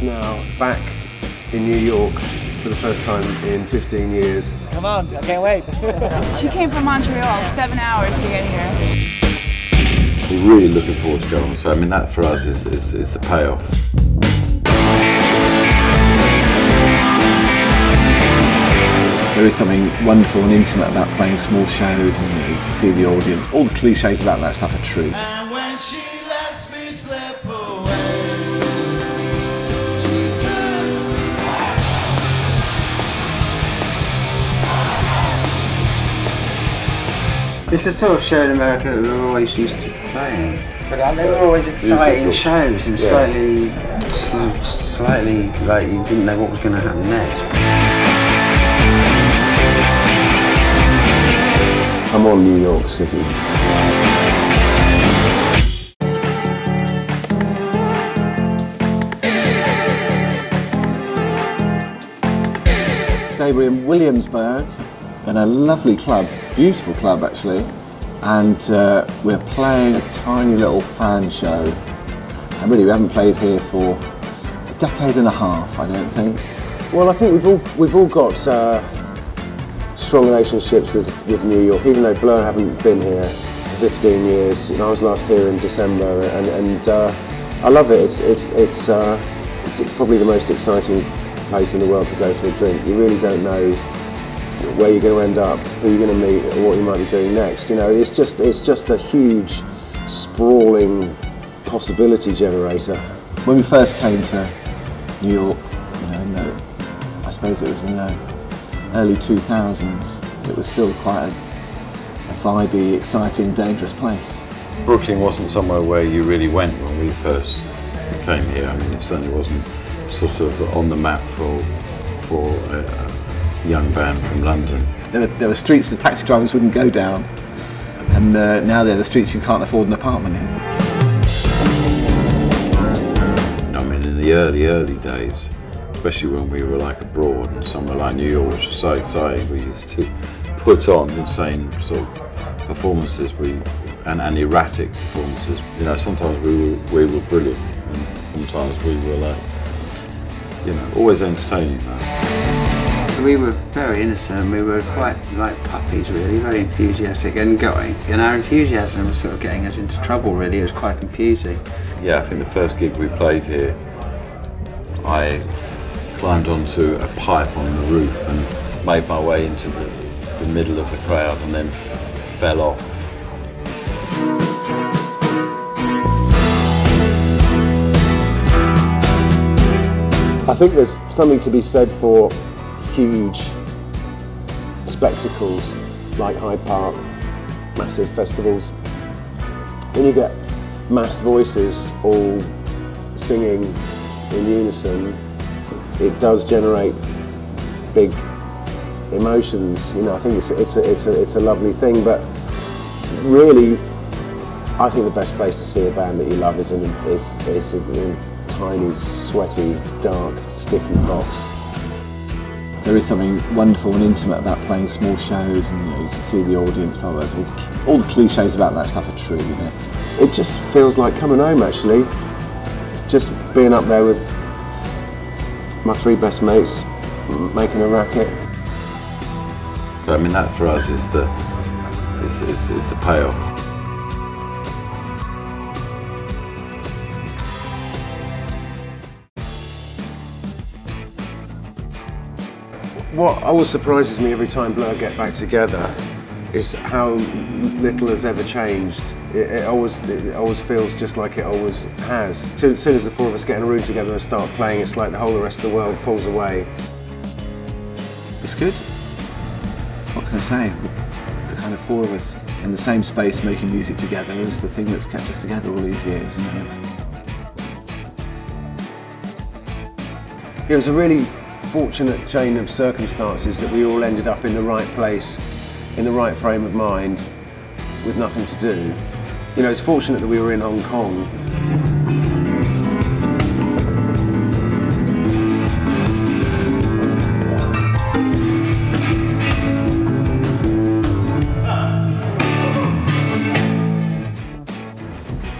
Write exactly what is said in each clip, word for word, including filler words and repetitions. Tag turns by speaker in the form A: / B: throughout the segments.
A: now back in New York for the first time in fifteen years.
B: Come on, I can't wait.
C: She came from Montreal, seven hours to get here.
D: We're really looking forward to going. So I mean, that for us is, is, is the payoff.
E: There is something wonderful and intimate about playing small shows, and you know, you can see the audience. All the cliches about that stuff are true.
F: And when she lets me slip away, she turns.
G: It's the sort of show in America that we're always used to playing.
B: But
G: they were always exciting
D: Musical.
G: shows and
D: Yeah.
G: slightly, sl slightly like you didn't know what was going to happen next.
A: I'm on New York City.
E: Today we're in Williamsburg in a lovely club, beautiful club actually, and uh, we're playing a tiny little fan show. And really we haven't played here for a decade and a half, I don't think.
A: Well, I think we've all we've all got uh, strong relationships with with New York, even though Blur haven't been here for fifteen years. You know, I was last here in December, and and uh, I love it. It's it's it's uh, it's probably the most exciting place in the world to go for a drink. You really don't know where you're going to end up, who you're going to meet, or what you might be doing next. You know, it's just it's just a huge, sprawling possibility generator.
E: When we first came to New York, you know, in the, I suppose it was in the early two thousands, it was still quite a, a vibey, exciting, dangerous place.
D: Brooklyn wasn't somewhere where you really went when we first came here. I mean, it certainly wasn't sort of on the map for for a, a young band from London.
E: There were, there were streets the taxi drivers wouldn't go down, and uh, now they're the streets you can't afford an apartment in.
D: I mean, in the early, early days, especially when we were like abroad and somewhere like New York, which was so exciting, we used to put on insane sort of performances, we and, and erratic performances. You know, sometimes we were, we were brilliant, and sometimes we were like, you know, always entertaining. Though.
G: We were very innocent. We were quite like puppies, really, very enthusiastic and going. And our enthusiasm was sort of getting us into trouble, really. It was quite confusing.
D: Yeah, I think the first gig we played here, I climbed onto a pipe on the roof and made my way into the, the middle of the crowd and then fell off.
A: I think there's something to be said for huge spectacles like Hyde Park, massive festivals. When you get mass voices all singing in unison, it does generate big emotions. You know, I think it's it's a it's a it's a lovely thing. But really, I think the best place to see a band that you love is in is is in a tiny, sweaty, dark, sticky box.
E: There is something wonderful and intimate about playing small shows, and you know, you can see the audience. Blah, blah, blah. All, all the cliches about that stuff are true, you know.
A: It just feels like coming home, actually. Just being up there with my three best mates, making a racket.
D: But I mean, that for us is the is, is, is the payoff.
A: What always surprises me every time Blur get back together is how little has ever changed. It, it always it always feels just like it always has. So, as soon as the four of us get in a room together and start playing, it's like the whole of the rest of the world falls away.
E: It's good. What can I say? The kind of four of us in the same space making music together is the thing that's kept us together all these years. You know.
A: It was a really fortunate chain of circumstances that we all ended up in the right place, in the right frame of mind, with nothing to do. You know, it's fortunate that we were in Hong Kong.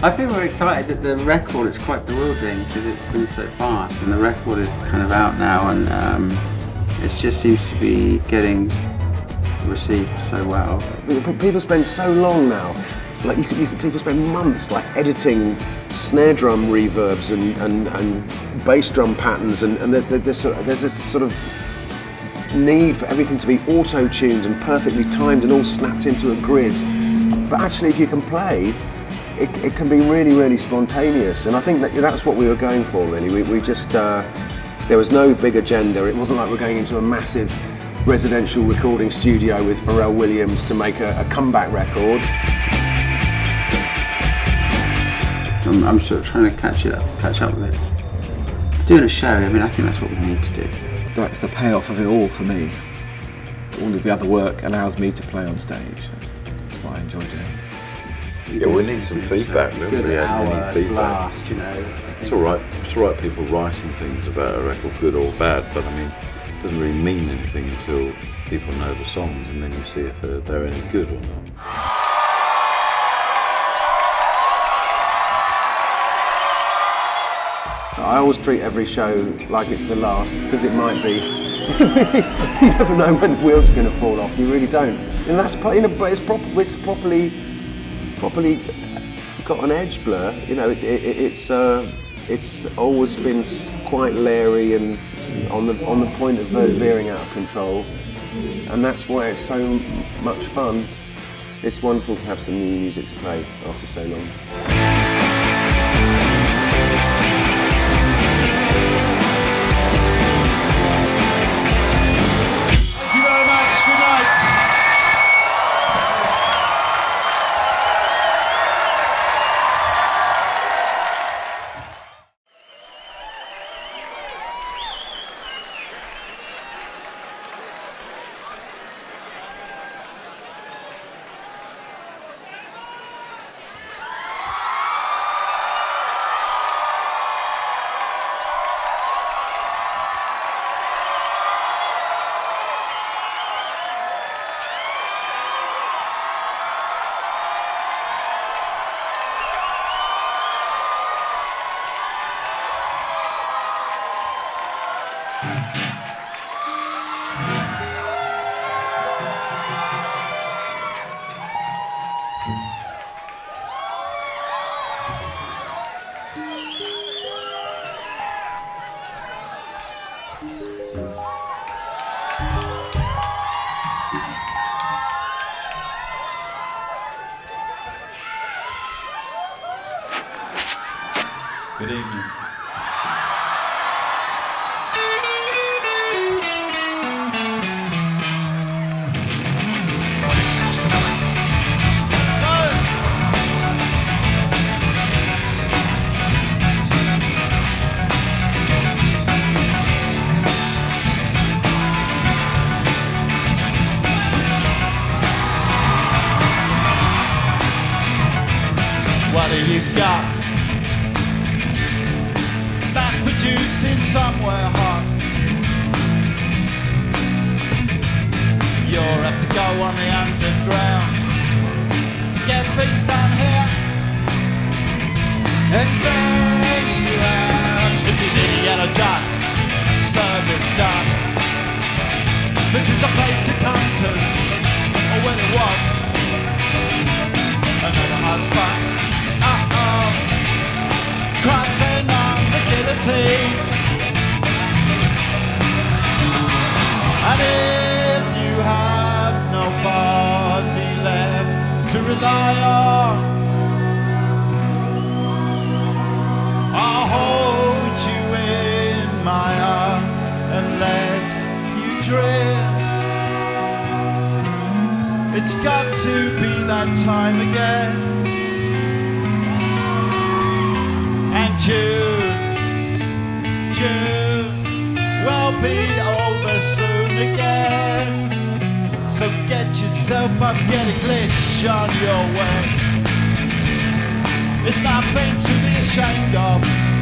G: I think we're excited that the record is quite bewildering because it's been so fast, and the record is kind of out now, and um, it just seems to be getting received so well.
A: People spend so long now. Like you could, you could, people spend months like editing snare drum reverbs and, and, and bass drum patterns, and, and there's, there's this sort of need for everything to be auto-tuned and perfectly timed and all snapped into a grid. But actually, if you can play, it, it can be really, really spontaneous. And I think that that's what we were going for, really. We, we just, uh, there was no big agenda. It wasn't like we're going into a massive residential recording studio with Pharrell Williams to make a, a comeback record.
G: I'm, I'm sort of trying to catch it up, catch up with it. Doing a show, I mean, I think that's what we need to do.
E: That's the payoff of it all for me. All of the other work allows me to play on stage. That's what I enjoy doing.
D: Yeah, we need some feedback. We haven't really had any feedback.
G: Blast, you know.
D: It's all right. It's all right. People writing things about a record, good or bad, but I mean, it doesn't really mean anything until people know the songs, and then you see if they're, they're any good or not.
A: I always treat every show like it's the last, because it might be. You never know when the wheels are going to fall off. You really don't. And that's, you know, but it's, prop it's properly, properly got an edge, Blur. You know, it, it, it's uh, it's always been quite leery and on the on the point of veering out of control, and that's why it's so much fun. It's wonderful to have some new music to play after so long.
B: Good evening.
F: What have you got? That's produced in somewhere hot. You'll have to go on the underground to get things done here. And bang you out. This is in a yellow dot, service done. This is the place to come to, or when it was another hot spot. Uh-oh, crossing on the guillotine. And if you have nobody left to rely on, I'll hold you in my arms and let you drift. It's got to be that time again. And June, June will be over soon again. So get yourself up, get a glitch on your way. It's nothing to be ashamed of.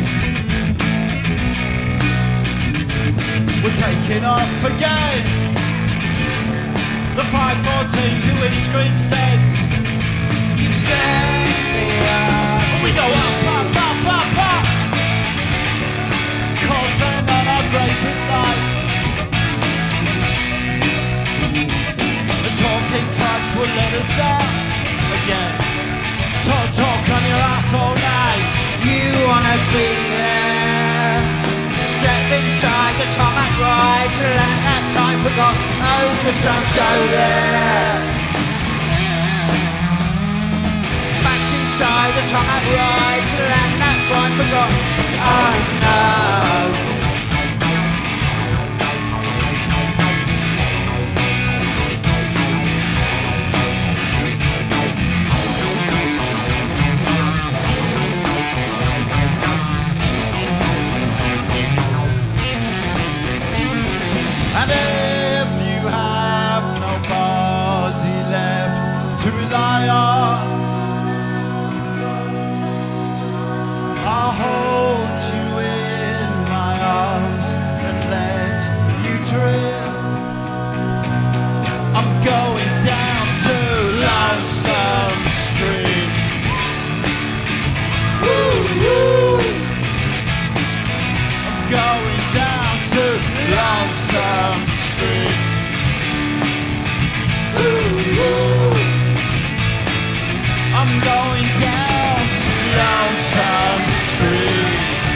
F: We're taking off again. The five fourteen to East Greenstead. You've said me out. We got tarmac ride to that, that time forgot. Oh, just don't go there. Smacks inside the tarmac ride to that, that time forgot. Oh no. And if you have nobody left to rely on, I'll hold you in my arms and let you drift. I'm going down to Lonesome Street. Woo, woo. I'm going down to Lonesome Street. Ooh, ooh. I'm going down to Lonesome Street.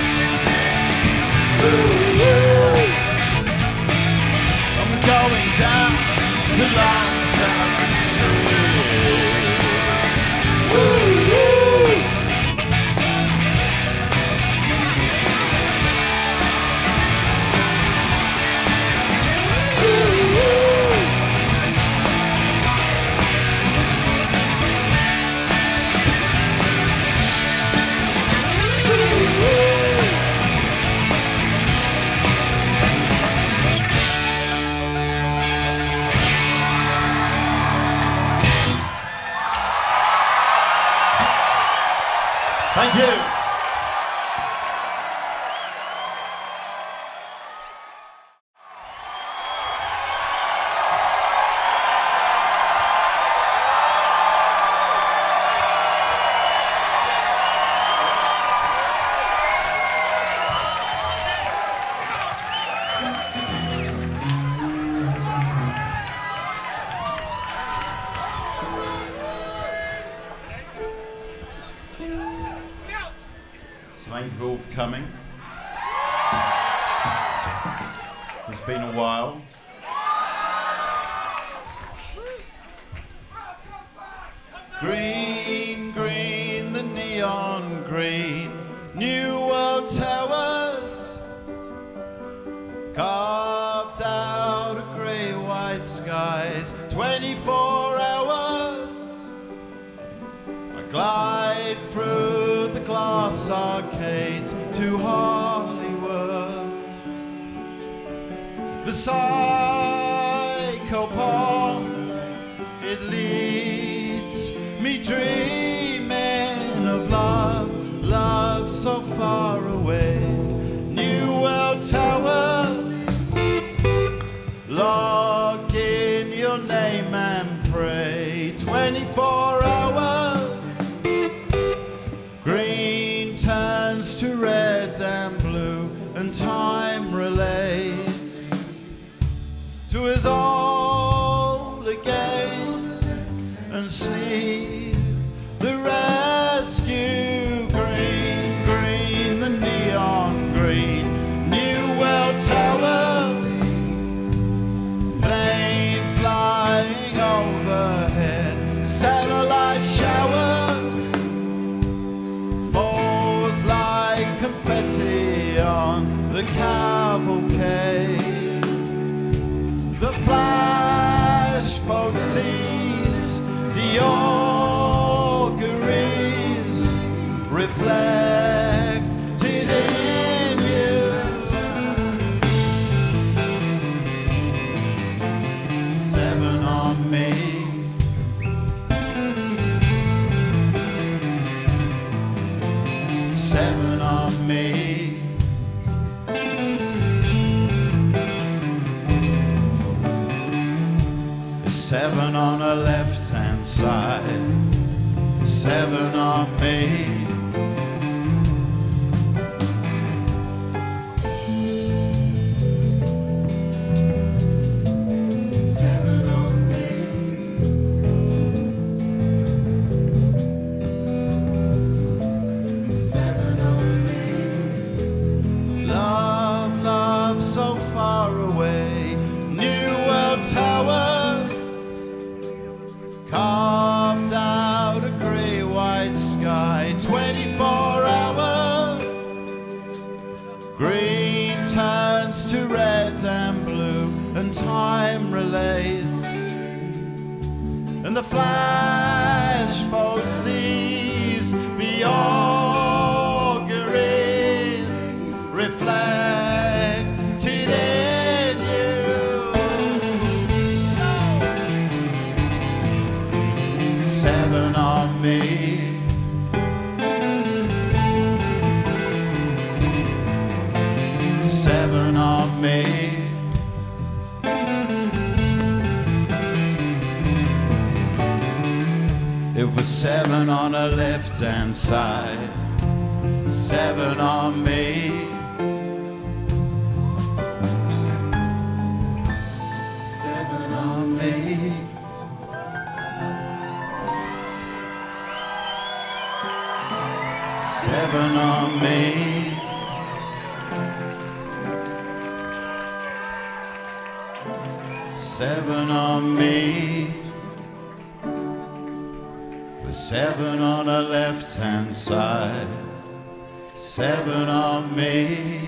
F: Ooh, ooh. I'm going down to Lonesome Street. Ooh, ooh. Thank you. Thank you all for coming. It's been a while. Green, green, the neon green, New World Towers, carved out of grey-white skies, twenty-four hours. I glide through the glass arcades to Hollywood. The psychopath, it leads me dreaming of love, love so far away. New World Tower, log in your name and pray. twenty-four hours, green turns to red and blue, and time relates to us all again, and sleep the rescue. Green, green, the neon green, New World Tower, plane flying overhead, satellite shower, falls like confetti on the cavalcade. The flashboat sees the auguries reflected in you. Seven on me, seven on me. Seven on the left hand side, seven on me. Seven on me. Seven on me. Love, love so far and the flash foresees the auguries reflected in you. Seven on me, seven on me. It was seven on the left hand side, seven on me. Seven on me. Seven on me. Seven on me. With seven on the left hand side, seven on me.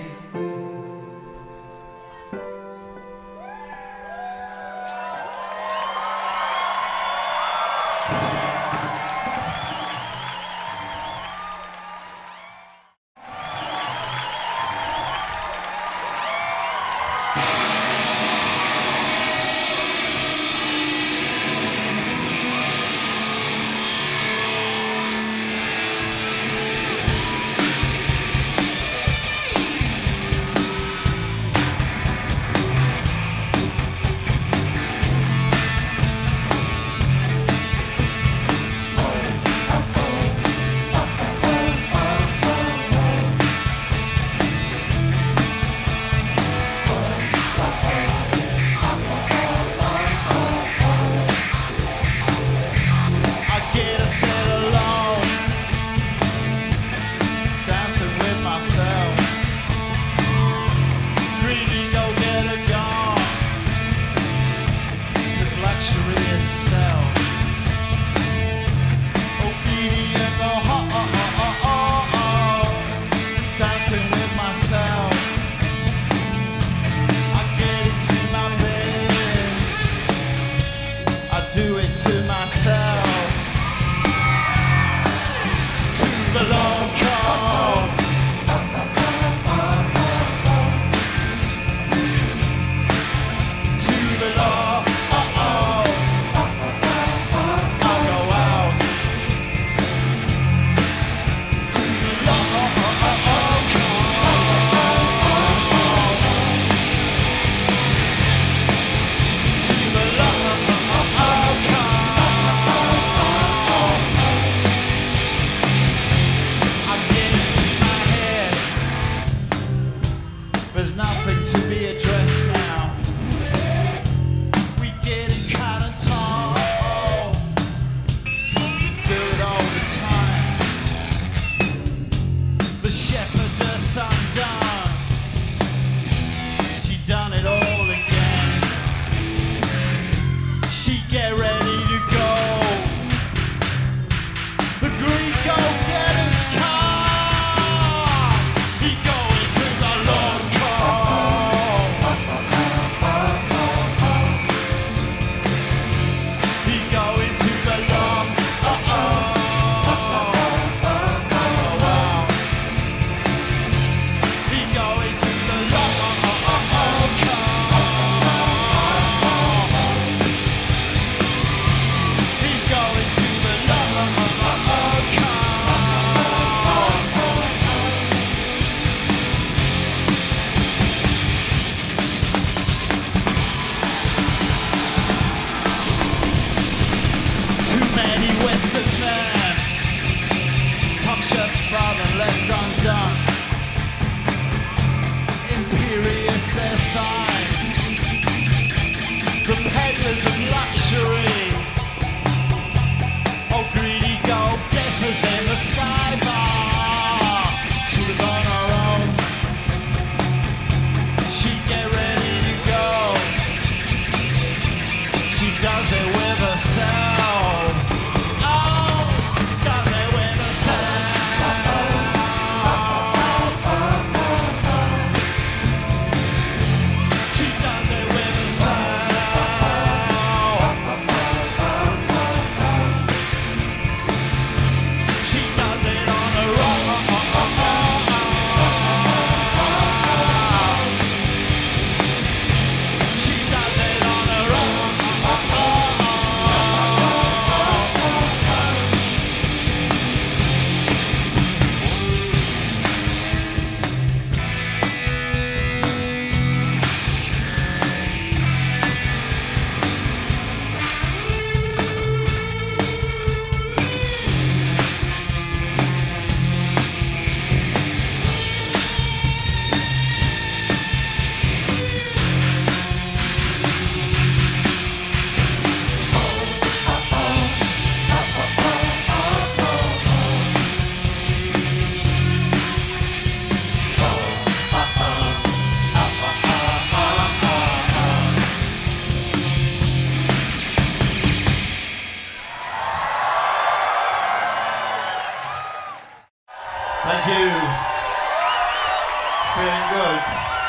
F: Thank you. Feeling good.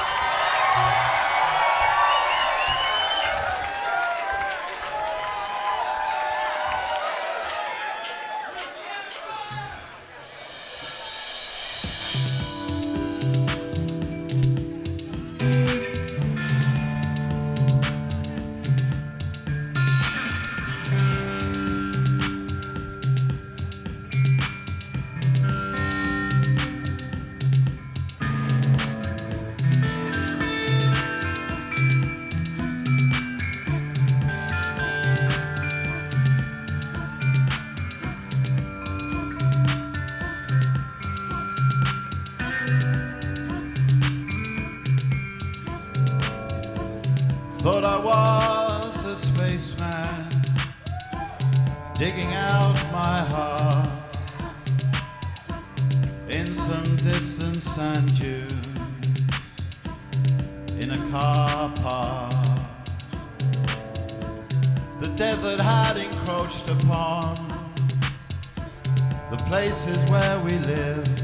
F: Thought I was a spaceman, digging out my heart in some distant sand dunes, in a car park. The desert had encroached upon the places where we lived,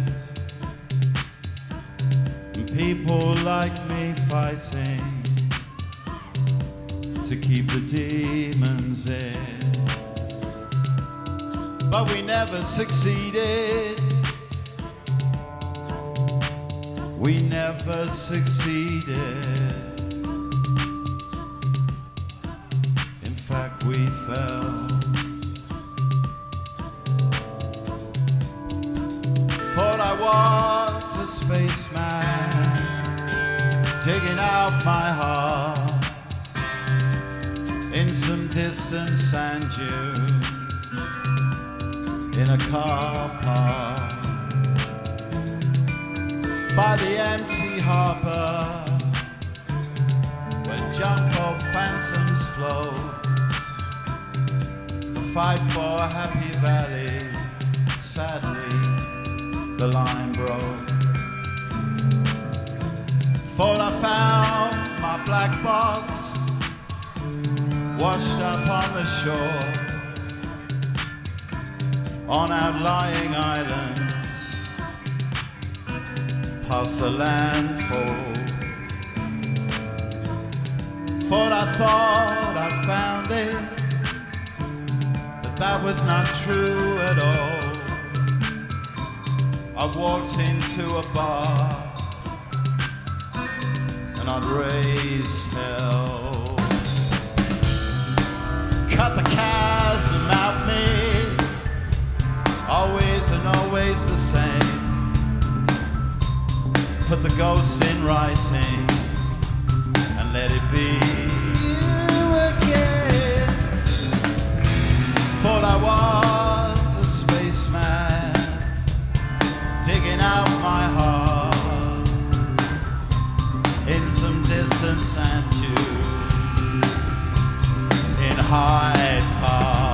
F: and people like me fighting to keep the demons in. But we never succeeded. We never succeeded. In fact, we fell. Thought I was a spaceman, digging out my heart in some distant sand dune, in a car park, by the empty harbor, where junk of phantoms float. The fight for Happy Valley, sadly, the line broke. Thought I found my black box, washed up on the shore, on outlying islands, past the landfall. Thought I thought I found it, but that was not true at all. I walked into a bar and I'd raised hell. Cut the chasm out me, always and always the same. Put the ghost in writing and let it be you again. Thought I was a spaceman, digging out my heart in some distant sand dune, in Hyde Park.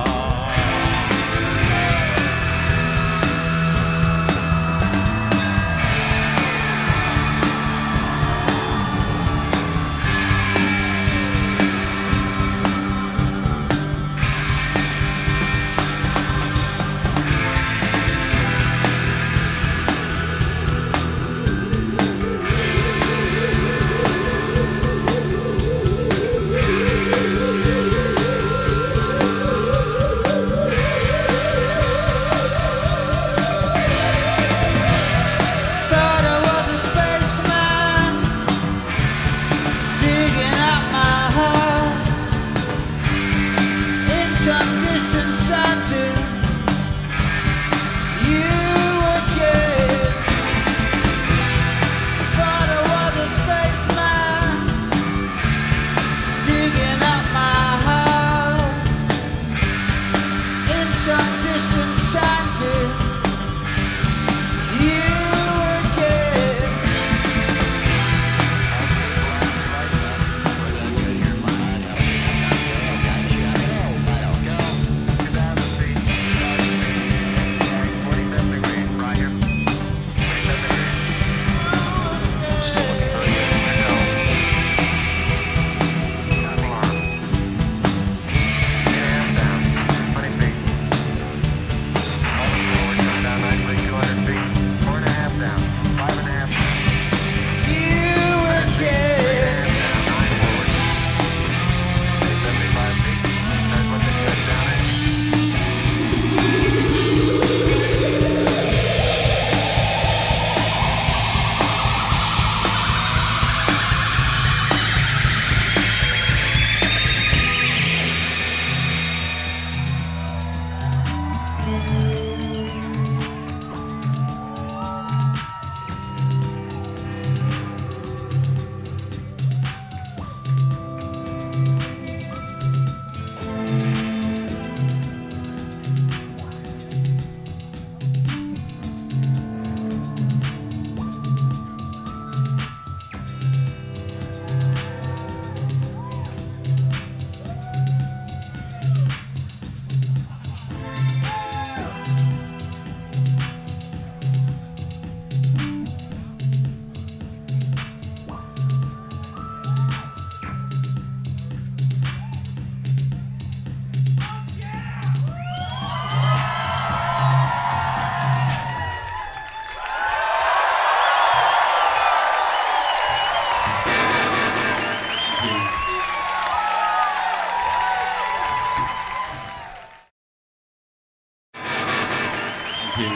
B: Thank you.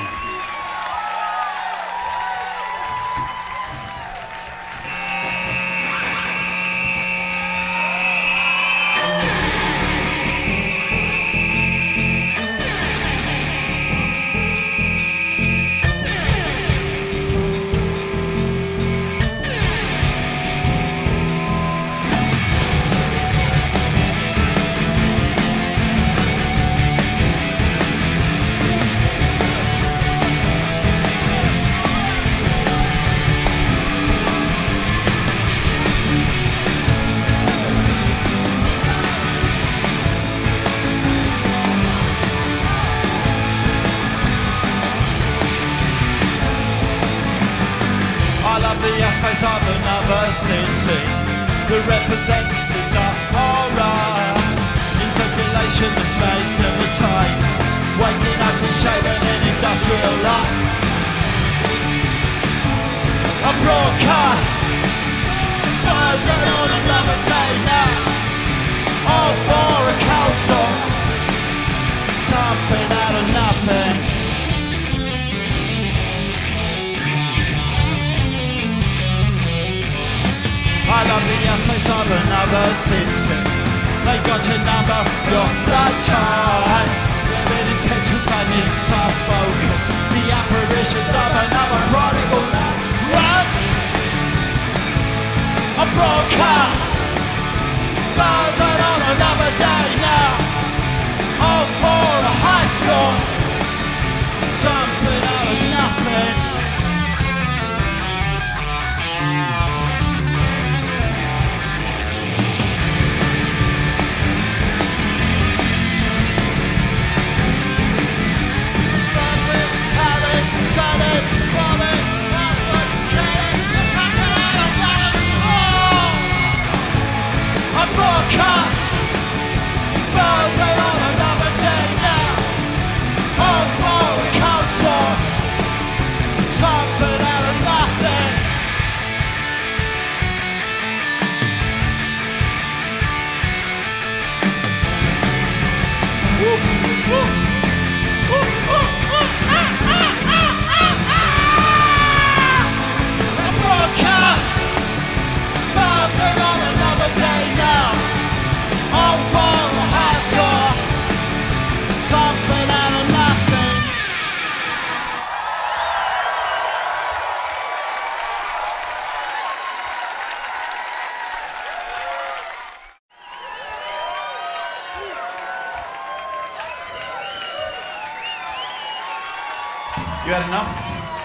F: Of another city, the representatives are alright. Interpolation, the snake and the tide, waking up and shaving in industrial life. A broadcast, buzzing on another day now. All for a council, something out of nothing. I love the airspace of another city. They got your number, your blood type. Living intentions, I need some focus. The apparitions of another prodigal man. Run! A broadcast, buzzing on another day now. All for a high score, something out of nothing. Broadcast, buzzing on another day now. All for a council, something out of nothing. Woo, woo, woo, woo, woo, ah, ah, ah, ah, ah. A broadcast, buzzing on another day now. All for a high score, something out of nothing.
B: You had enough?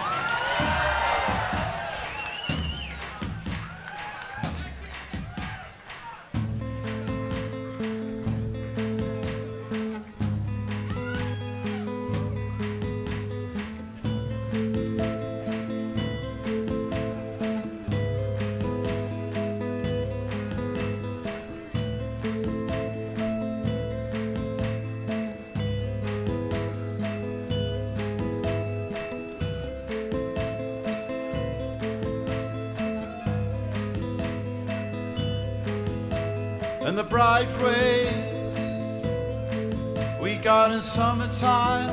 F: And the bright rays we got in summertime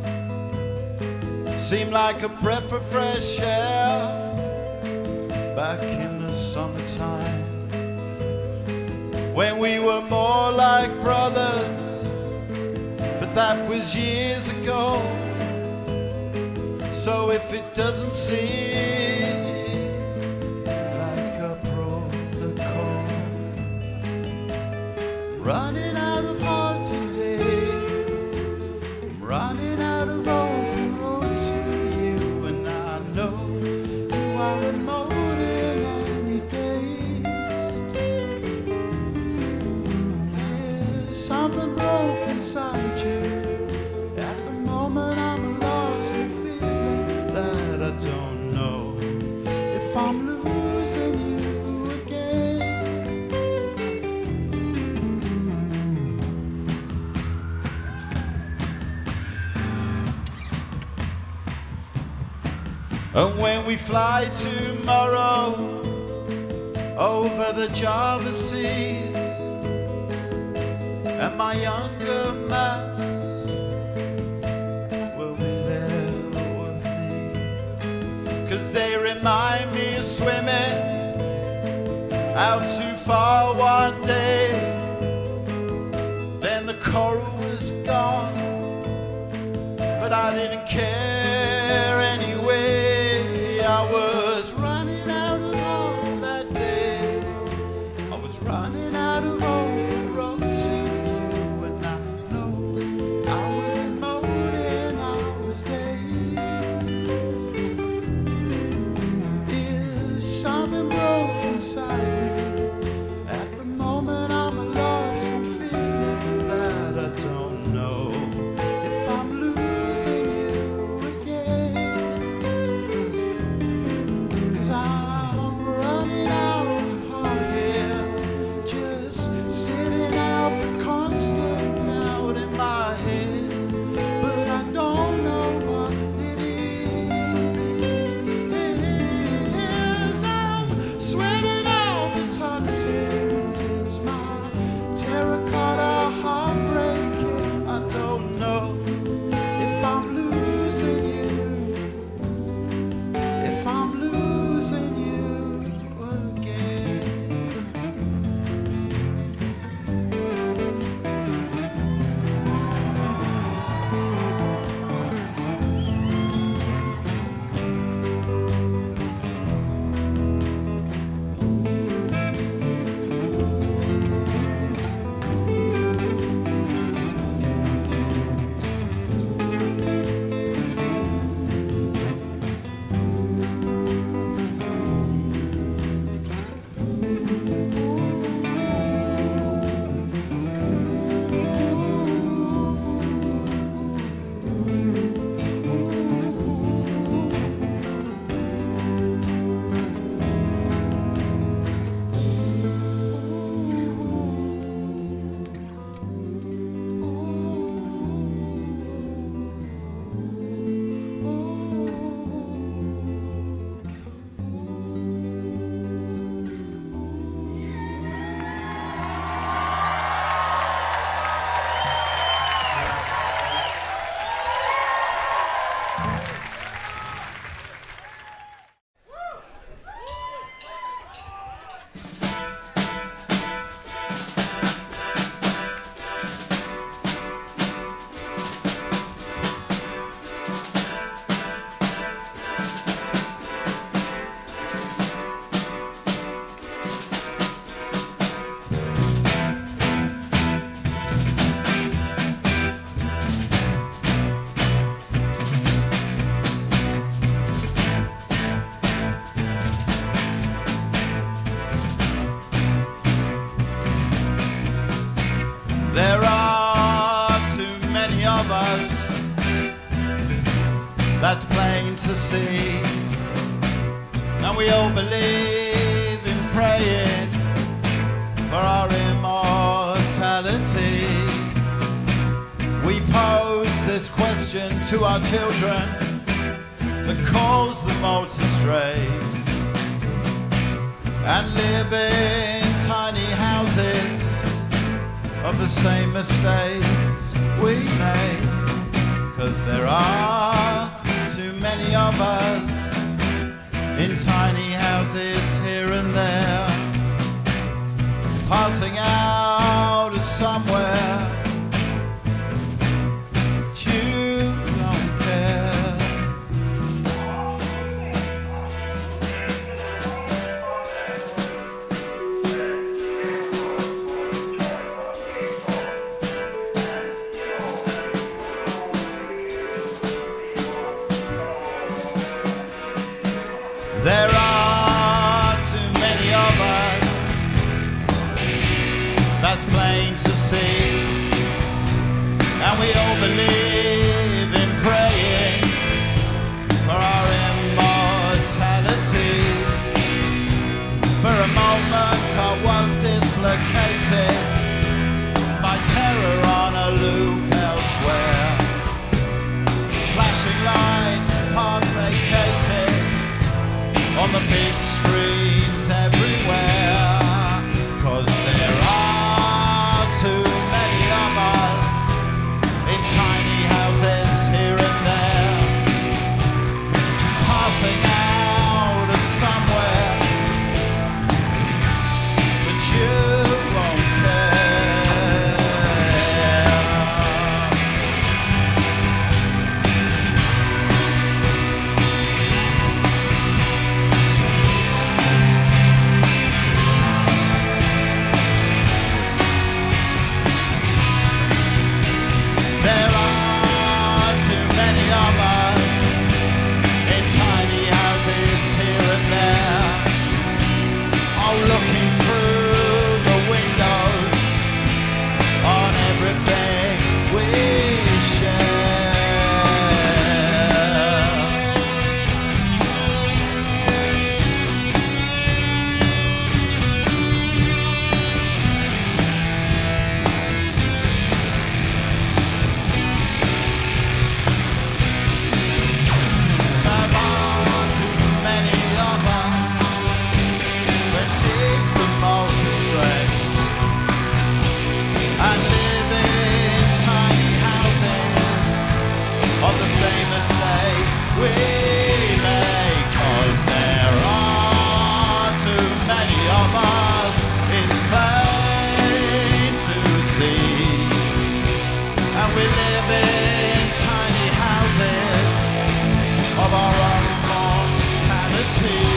F: seemed like a breath of fresh air back in the summertime when we were more like brothers, but that was years ago. So if it doesn't seem like a protocol, running out of heart today, I'm running out of open road to you, and I know you are more than any days. There's something broke inside you. At the moment I'm lost in feeling that I don't know if I'm losing you again. And when we fly tomorrow over the Java seas, and my younger mates will be there out too far one day. Then the coral was gone, but I didn't care anyway. I was running out of hope that day. I was running out of hope. The road to you, and I know I was in mode and I was gay. Is something broke inside me? At the moment I'm lost from feeling that I don't know if I'm losing you again. 'Cause I'm running out of heart here, just sitting out the constant doubt in my head. But I don't know what it is. I'm sweating out the toxins. It's my terracotta heart breaking. I don't know if I'm losing you, if I'm losing you again. There are too many of us, that's plain to see. And we all believe in praying for our immortality. We pose this question to our children that calls them all to stray and live in tiny houses of the same mistakes we made. 'Cause there are too many of us in tiny houses here and there, passing out of somewhere. But you don't care. There are too many of us, that's plain to see. And we all believe in praying for our immortality. For a moment I was dislocated by terror on a loop elsewhere. Flashing lights part vacated on the big screens everywhere. 'Cause there are too many of us in tiny in tiny houses of our own mortality.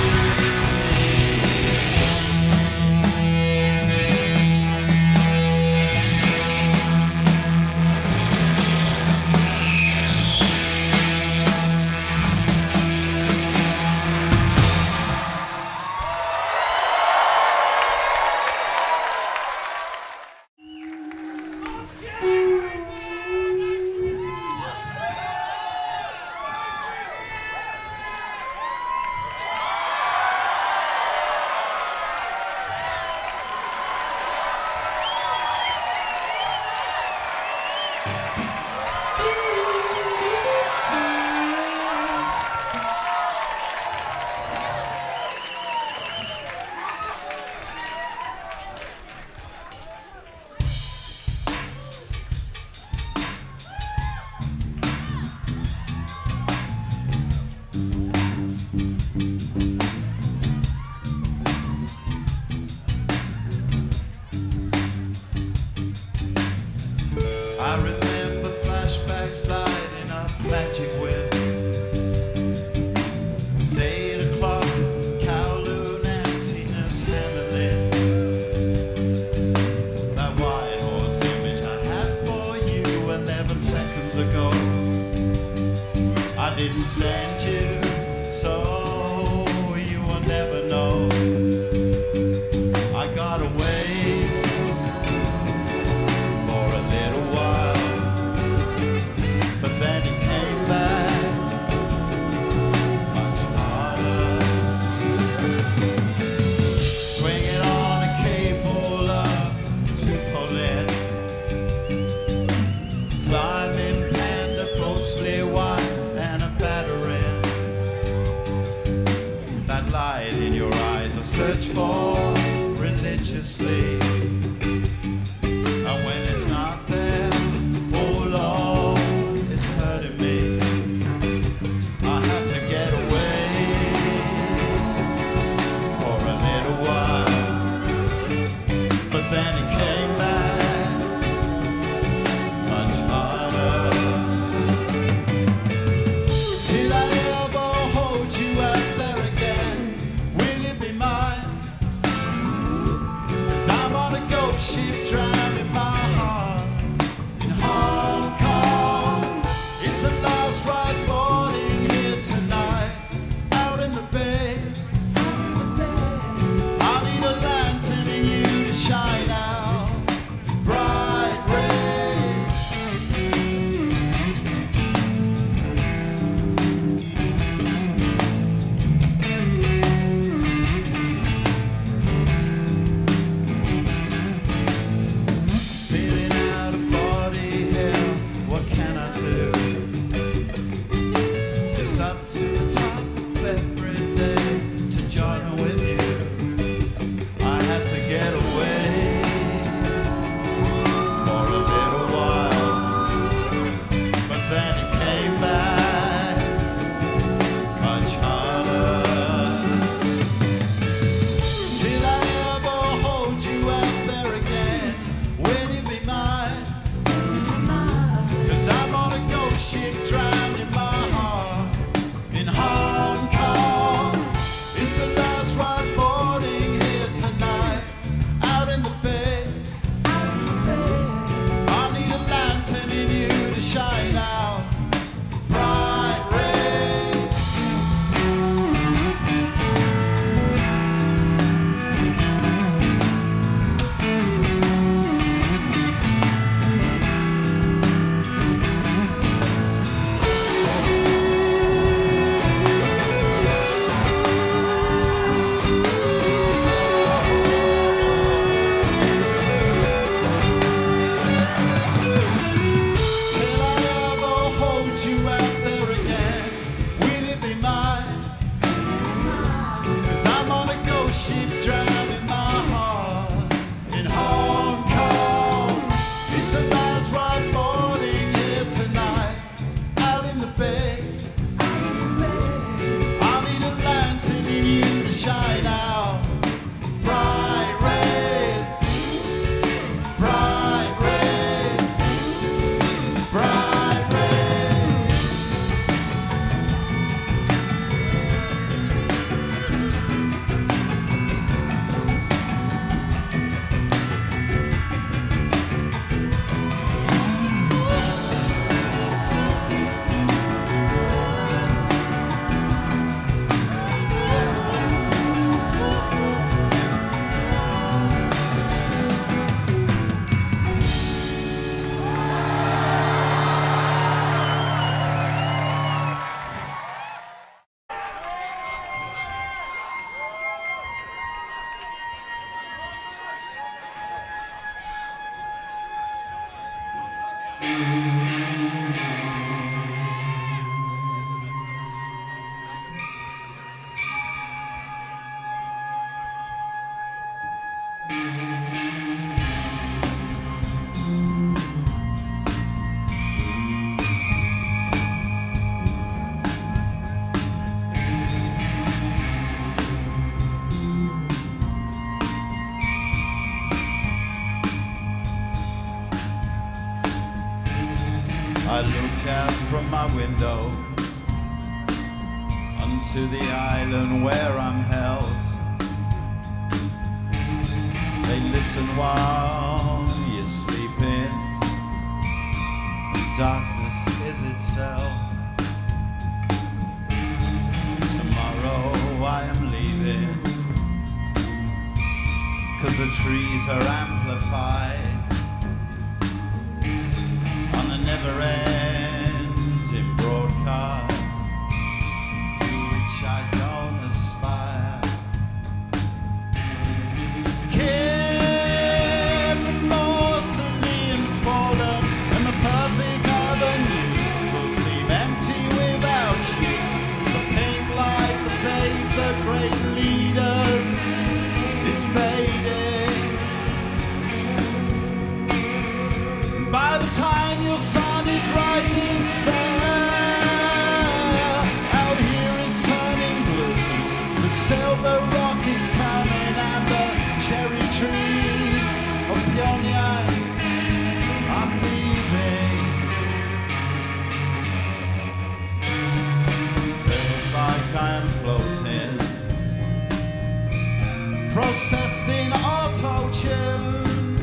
F: I remember flashbacks lighting up magic whip. It's eight o'clock, Kowloon emptiness handling. That white horse image I had for you eleven seconds ago. I didn't send you, so you will never know. I got away for a little while, but then it came back much harder. Swinging on a cable up to Poland, climbing panda, mostly white and a battering. out from my window onto the island where I'm held. They listen while you're sleeping. Darkness is itself. Tomorrow I am leaving, 'cause the trees are amplified on the never-ending broadcast to which I don't aspire. Kid, the mausoleum's fallen and the perfect avenue will seem empty without you. The pink light, the babe, the great leaders is fading. By the time your sun is rising there, out here it's turning blue. The silver rockets coming and the cherry trees of Pyongyang. I'm leaving. Feels like I am floating, processed in auto-tune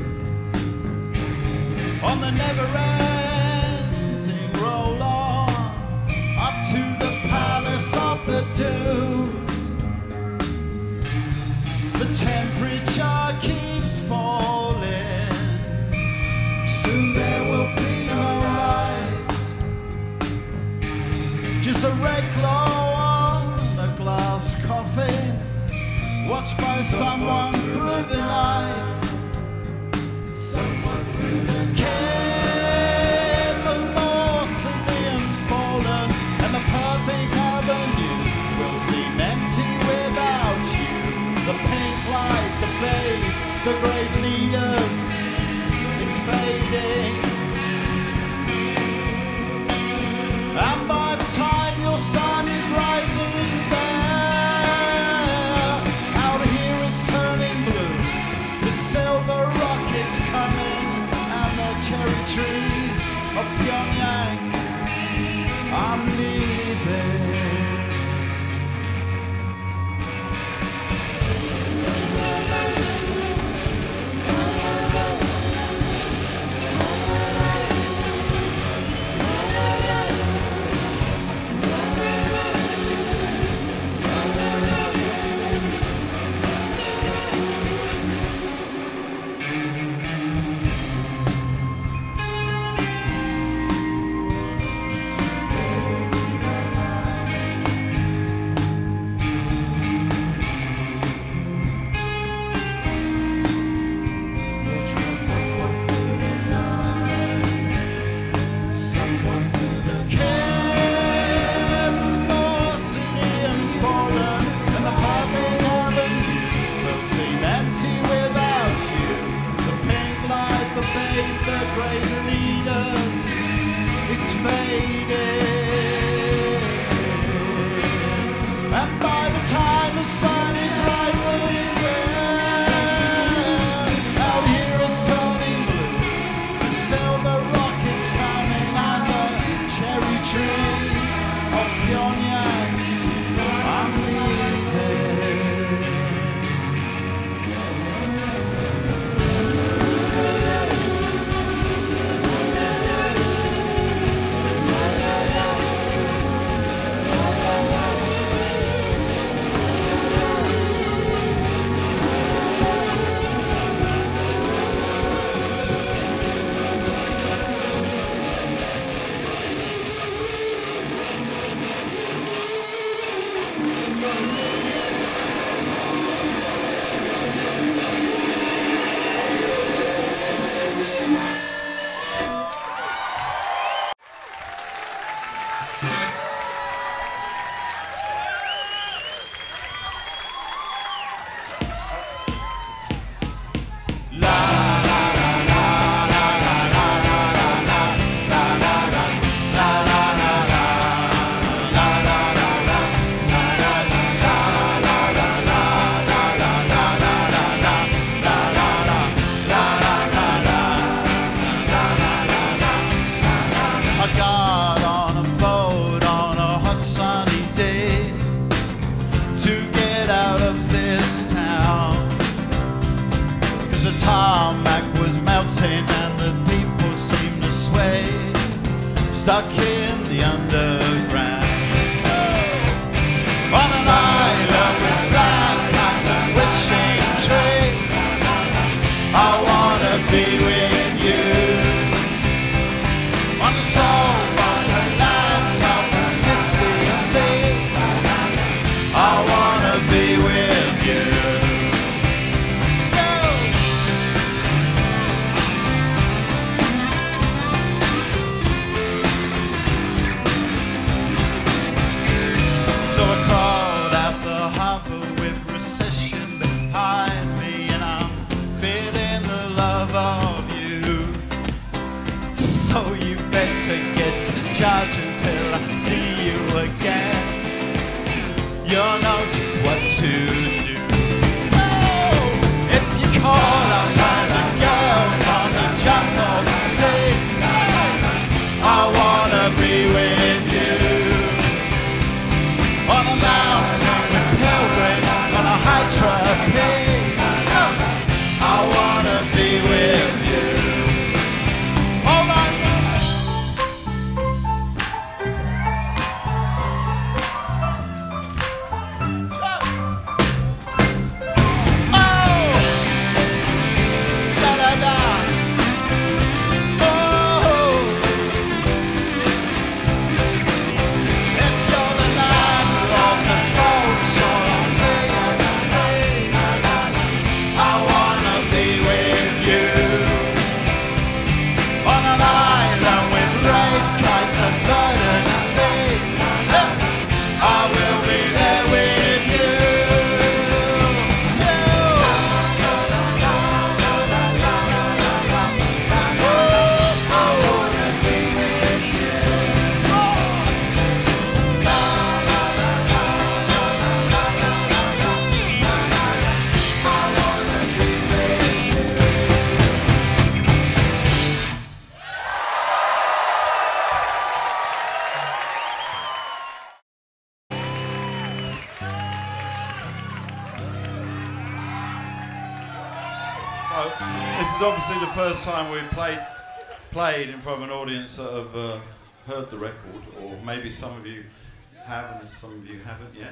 F: on the never-ending roll-on up to the palace of the dunes. The temperature keeps falling, soon there will be no lights, just a red glow on a glass coffin, watched by someone through the night. Someone through the night. The mausoleum's fallen and the perfect avenue will seem empty without you. The pink light, the babe, the great leaders, it's fading. And by the time your sun is rising there, out here it's turning blue. The silver rockets coming and the cherry trees of Pyongyang. I'm leaving. God stuck in the underground. On an island with black cats and wishing tree, I wanna be with you. On the soul of the land of the misty sea, I wanna be with you. So I crawled out the harbor with recession behind me, and I'm feeling the love of you. So you better get charged until I see you again. You'll know just what to do. Oh, if you call up and a girl on the jungle sea, I wanna be with you. On a mountain with pilgrim, on a high trapeze, I wanna be with you. Hold on. Oh, da da da. Oh, if you're the land of the soul, shall I say it again? I wanna be with you. On an island with red kites and burning sea, I will be there with you. So, this is obviously the first time we've played played in front of an audience that have uh, heard the record, or maybe some of you have and some of you haven't yet.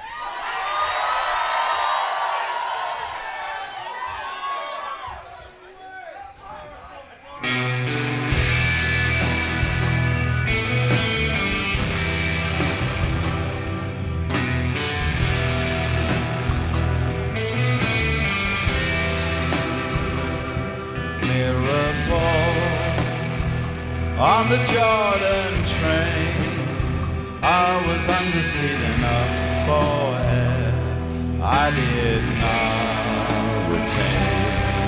F: Mirrorball on the Jordan train, I was under ceiling up for air. I did not retain.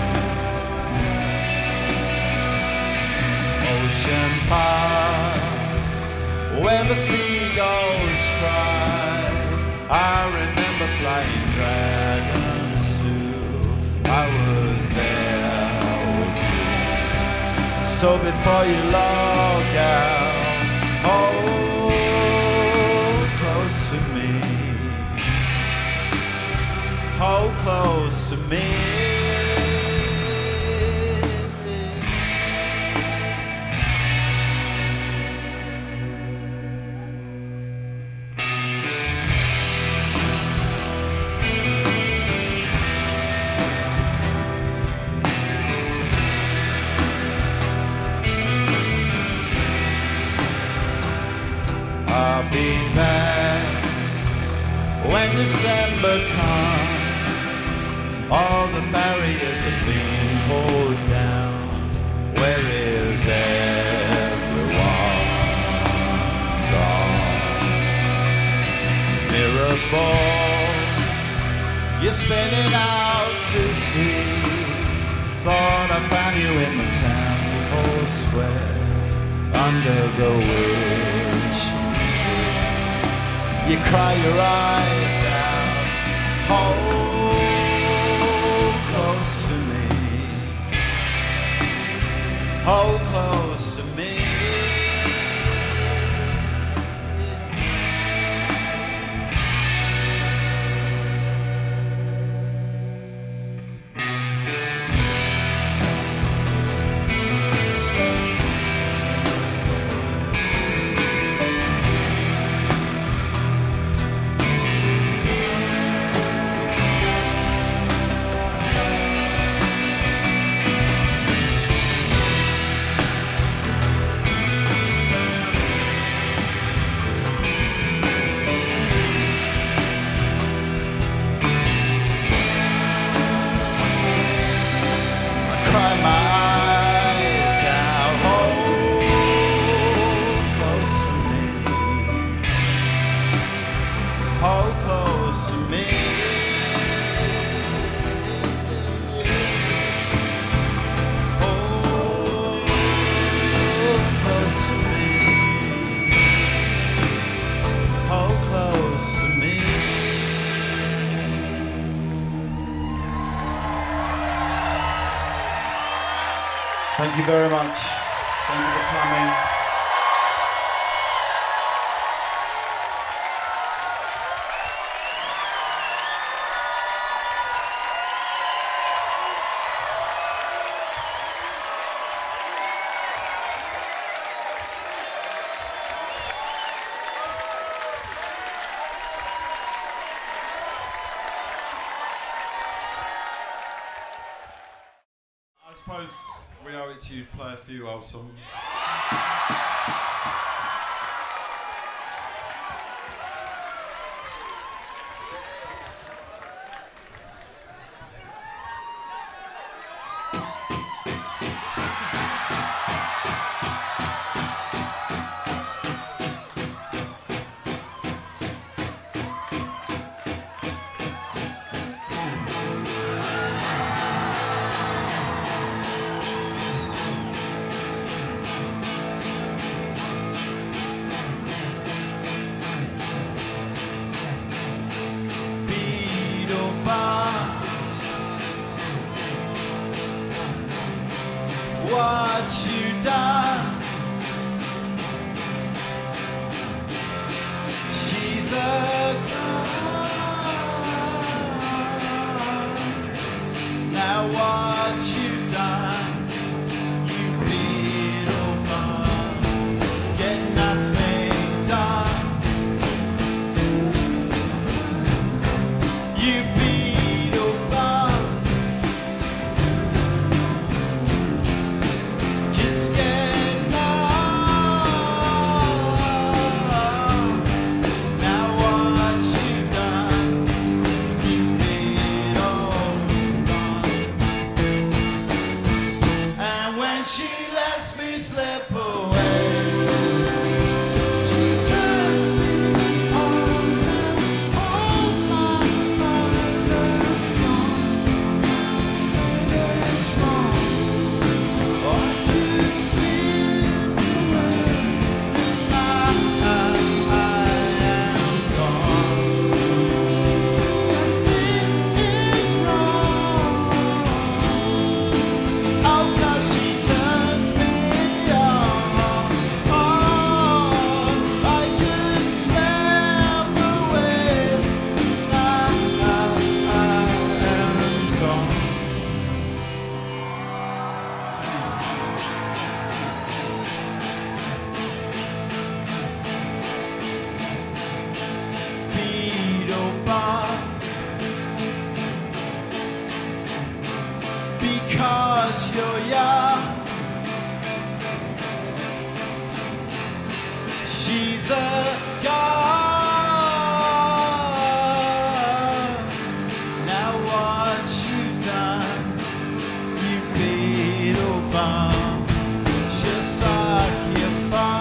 F: Ocean Park, where the seagulls cry, I remember flying dragons too. I was there with you. So before you log out, hold close to me. Hold close to me. I'll be back when December comes. All the barriers have been pulled down. Where is everyone gone? Mirrorball, you're spinning out to sea. Thought I found you in the temple square under the wishing tree. You cry your eyes out, hold close to me, hold close to me. Thank you very much. Thank you for coming. I suppose we owe it to you to play a few old songs. What you done? She's a gone. Now what you done? You Beetlebum, get nothing done. You Beetlebum. Because you're young, she's a gone. Now what you done, you Beetlebum, she'll suck your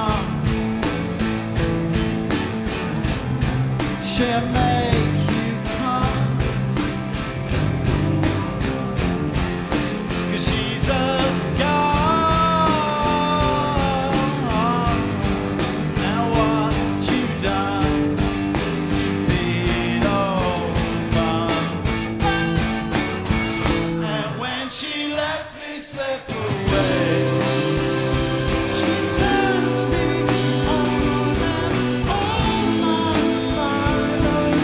F: thumb, she'll make you come. She's a gone. Now what you done, you Beetlebum. And when she lets me slip away, she turns me on and all my fire.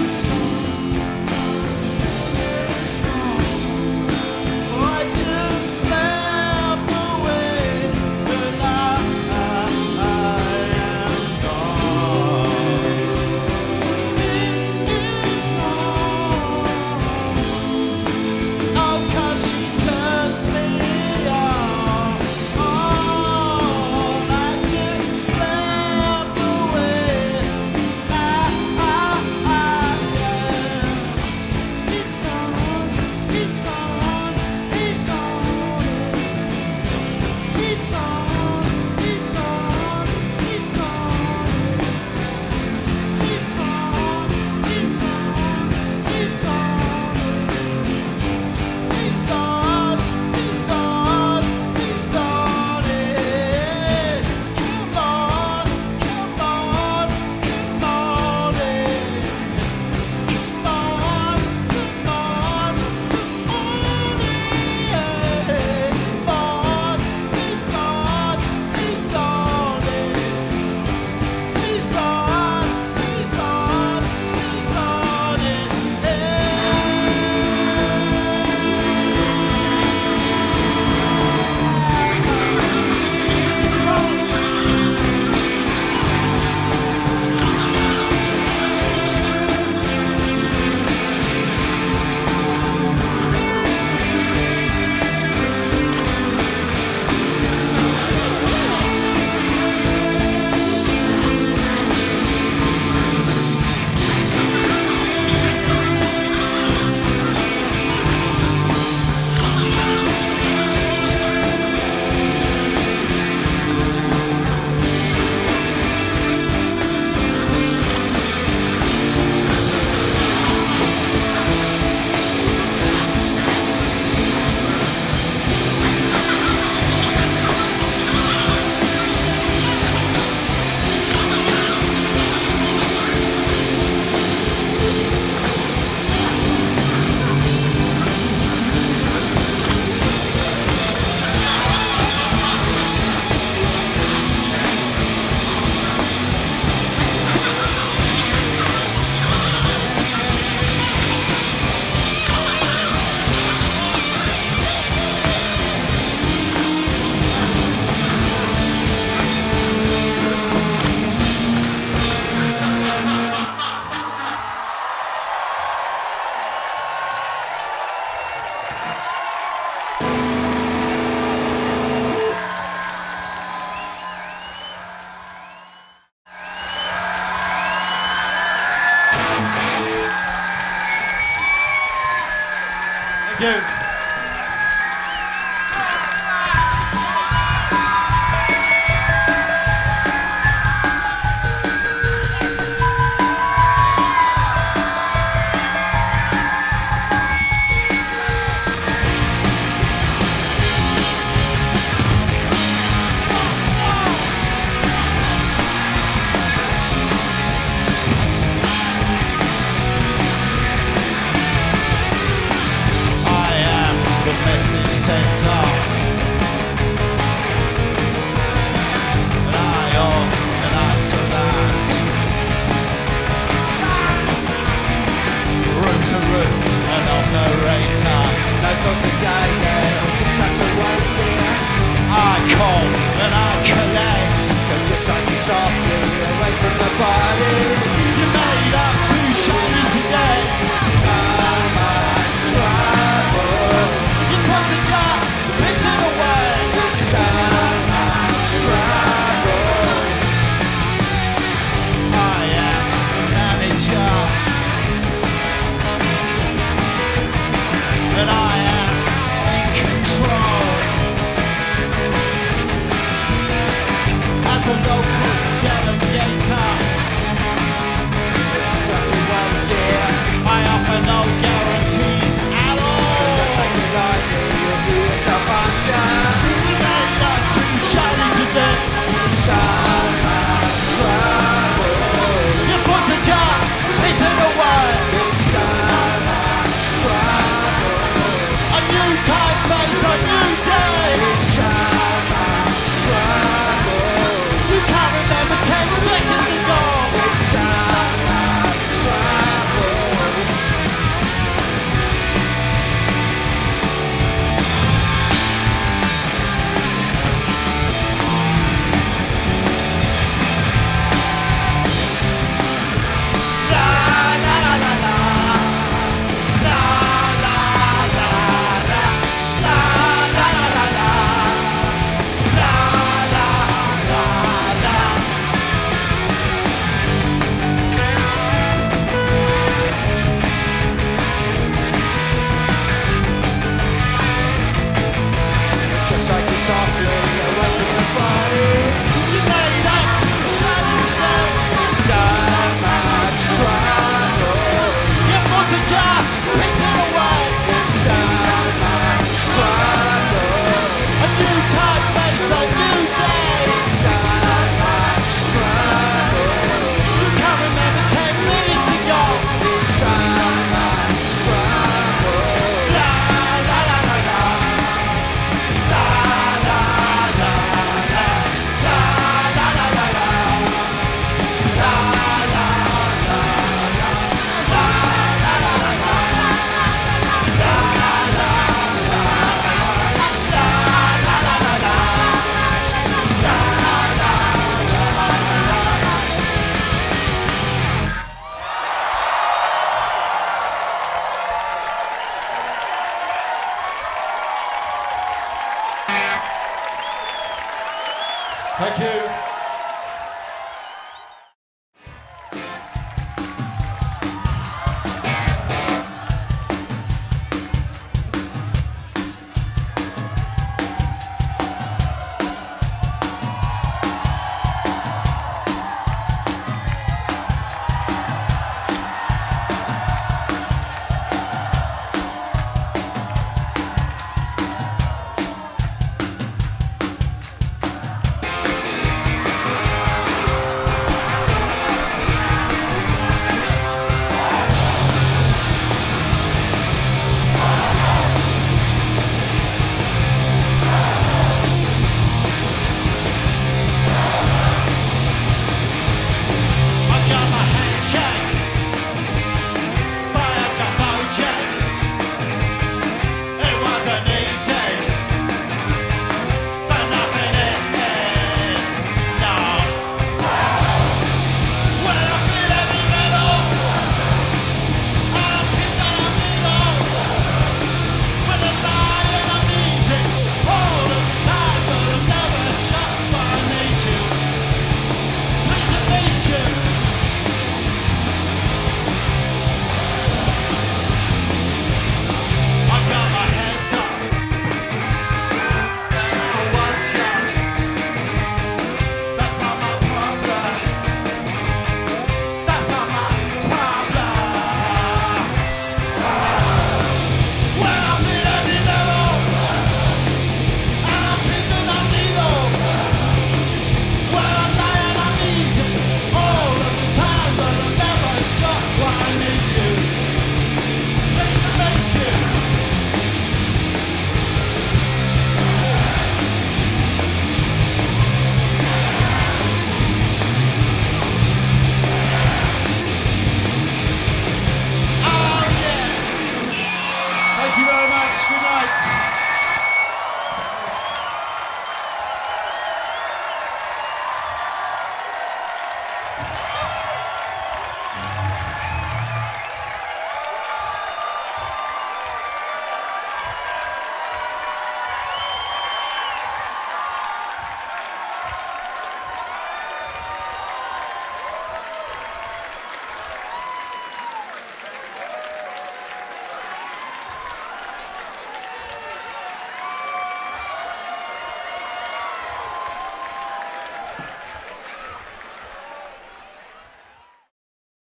F: you.